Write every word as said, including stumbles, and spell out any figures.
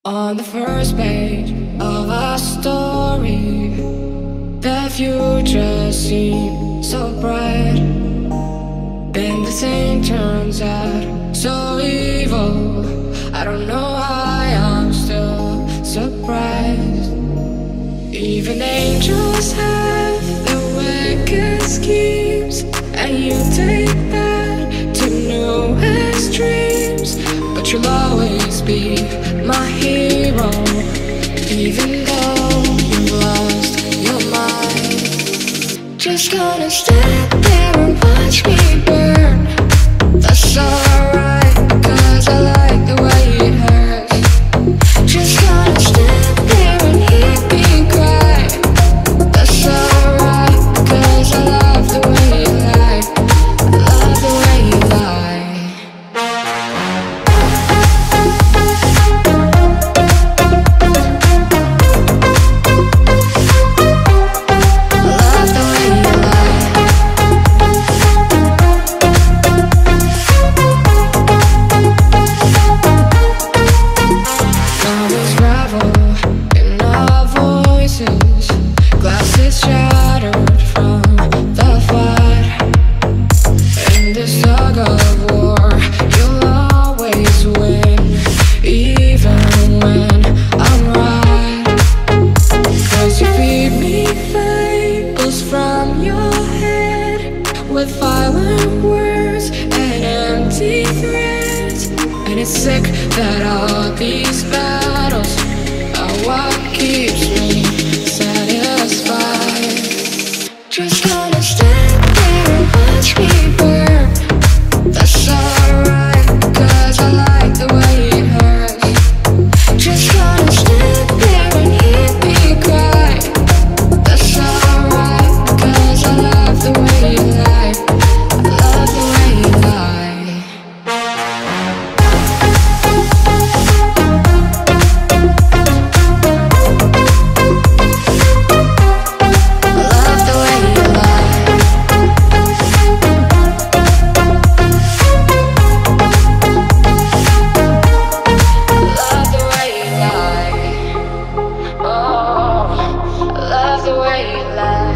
On the first page of a story, the future seems so bright. Then the thing turns out so evil. I don't know why I'm still surprised. Even angels have their wicked schemes, and you take that to new extremes. But you'll always be my hero, even though you've lost your mind. Just gonna stand there and watch me burn. That's alright, cause I like the way it hurts. Just gonna stand there and hear me cry. That's alright, cause I love the way you lie. I love the way you lie. With violent words and empty threats, and it's sick that all these battles are what keeps me satisfied. Just gonna stand there and watch me burn. That's alright, cause I like the way it hurts. Just gonna stand there and hear me cry. That's alright, cause I love the way you lie. The way you lie.